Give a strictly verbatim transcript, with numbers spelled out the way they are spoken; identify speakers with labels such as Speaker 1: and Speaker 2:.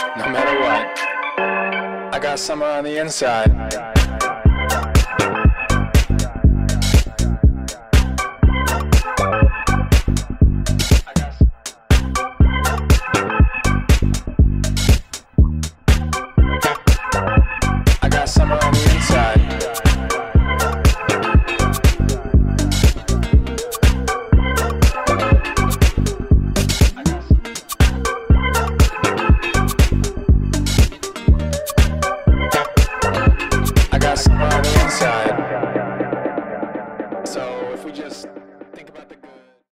Speaker 1: no matter what. I got summer on the inside.